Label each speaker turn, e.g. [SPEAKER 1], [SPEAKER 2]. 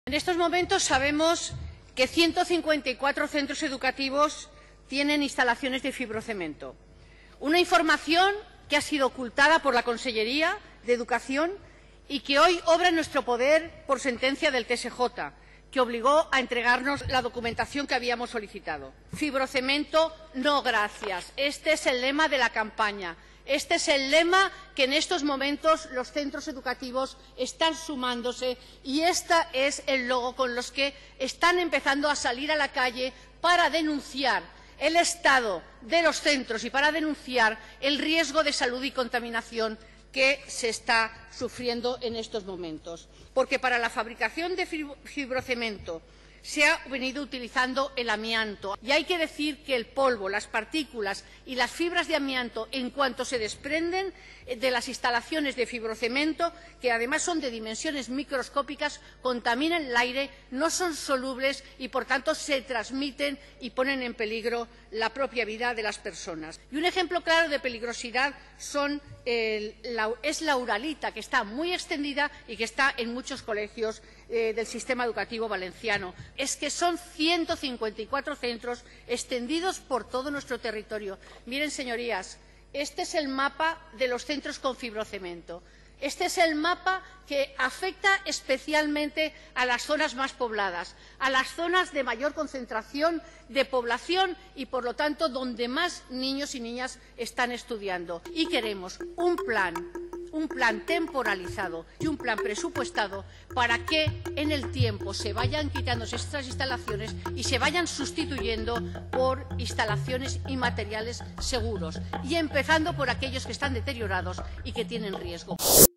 [SPEAKER 1] En estos momentos sabemos que 154 centros educativos tienen instalaciones de fibrocemento. Una información que ha sido ocultada por la Consellería de Educación y que hoy obra en nuestro poder por sentencia del TSJ, que obligó a entregarnos la documentación que habíamos solicitado. Fibrocemento, no gracias. Este es el lema de la campaña. Este es el lema que en estos momentos los centros educativos están sumándose y este es el logo con los que están empezando a salir a la calle para denunciar el estado de los centros y para denunciar el riesgo de salud y contaminación que se está sufriendo en estos momentos. Porque para la fabricación de fibrocemento se ha venido utilizando el amianto. Y hay que decir que el polvo, las partículas y las fibras de amianto, en cuanto se desprenden de las instalaciones de fibrocemento, que además son de dimensiones microscópicas, contaminan el aire, no son solubles y, por tanto, se transmiten y ponen en peligro la propia vida de las personas. Y un ejemplo claro de peligrosidad es la uralita, que está muy extendida y que está en muchos colegios del sistema educativo valenciano. Es que son 154 centros extendidos por todo nuestro territorio. Miren, señorías, este es el mapa de los centros con fibrocemento. Este es el mapa que afecta especialmente a las zonas más pobladas, a las zonas de mayor concentración de población y, por lo tanto, donde más niños y niñas están estudiando. Y queremos un plan temporalizado y un plan presupuestado para que en el tiempo se vayan quitando estas instalaciones y se vayan sustituyendo por instalaciones y materiales seguros, y empezando por aquellos que están deteriorados y que tienen riesgo.